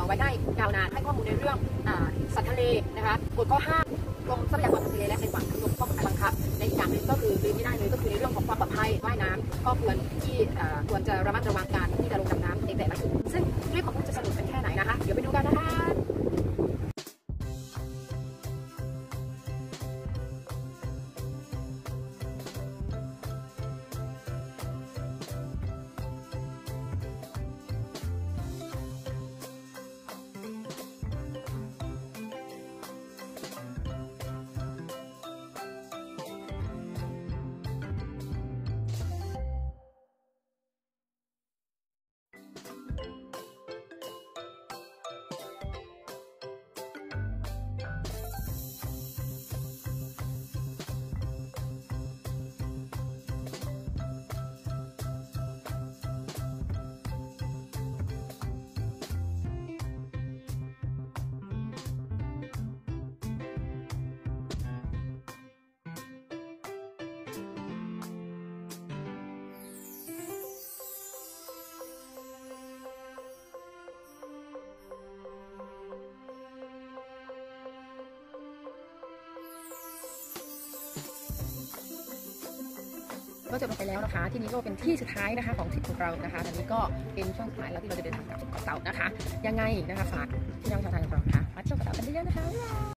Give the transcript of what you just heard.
ไว้ได้ยาวนานให้ข้อมูลในเรื่องสัตว์ทะเลนะคะกฎข้อห้ามกรมทรัพยากรทางทะเลและในฝั่งทางลมข้อกฎหมายบังคับในอีกอย่างหนึ่งก็คือลืมไม่ได้เลยก็คือในเรื่องของความปลอดภัยว่ายน้ำก็ควรจะระมัดระวังการที่จะลงดำน้ำในแต่ละจุดซึ่งทริปของคุณจะสนุกกันแค่ไหนนะคะเดี๋ยวไปดูกันนะคะก็จบลงไปแล้วนะคะที่นี้ก็เป็นที่สุดท้ายนะคะของทริปของเรานะคะตอนนี้ก็เป็นช่วงสุดท้ายแล้วที่เราจะเดินทางกลับเกาะเต่านะคะยังไงนะคะฝากพี่น้องชาวไทยของเราค่ะมาเที่ยวเกาะเต่ากันเยอะๆนะคะ